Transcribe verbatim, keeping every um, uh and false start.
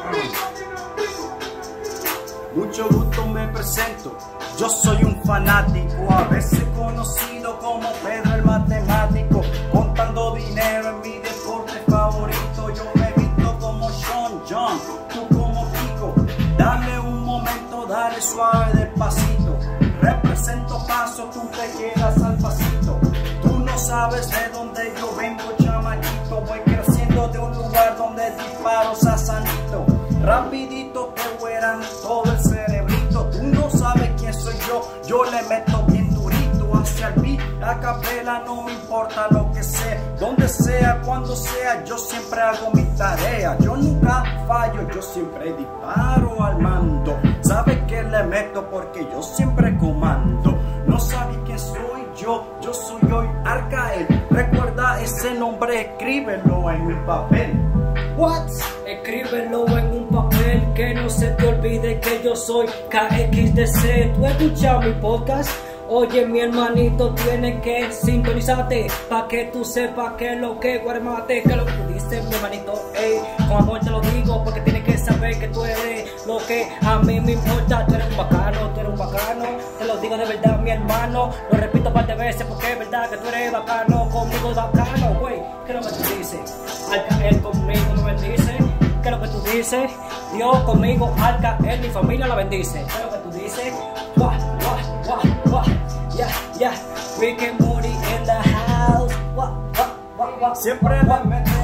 Mucho gusto, me presento, yo soy un fanático, a veces conocido como Pedro el matemático, contando dinero en mi deporte favorito. Yo me visto como Sean John, tú como Kiko, dame un momento, dale suave despacito, represento paso, tú te quedas al pasito, tú no sabes de dónde yo vengo, chamaquito, voy creciendo de un lugar donde disparo sasanito, rapidito te hueran todo el cerebrito, tú no sabes quién soy yo, yo le meto bien durito hacia el beat, a capela, no me importa lo que sea, donde sea, cuando sea, yo siempre hago mi tarea, yo nunca fallo, yo siempre disparo al mando, sabes que le meto porque yo siempre comando, no sabes quién soy yo, yo soy hoy Arcael, recuerda ese nombre, escríbelo en mi papel. What? Escríbelo en un papel, que no se te olvide que yo soy K X D C. ¿Tú has escuchado mi podcast? Oye, mi hermanito, tienes que sintonizarte pa' que tú sepas que es lo que guarmate, que es lo que tú dices, mi hermanito. Ey, con amor te lo digo porque tienes que saber que tú eres lo que a mí me importa. Tú eres un bacano, tú eres un bacano, te lo digo de verdad, mi hermano. Lo repito un par de veces porque es verdad que tú eres bacano, conmigo bacano, güey. ¿Qué es lo que tú dices? Arcael conmigo me bendice. ¿Qué es lo que tú dices? Dios conmigo, Arcael, mi familia la bendice. ¿Qué es lo que tú dices? Wah, wah, wah, wah. Yeah, yeah. Rick and Morty in the house. Wah, wah, wah, wah. Siempre le meto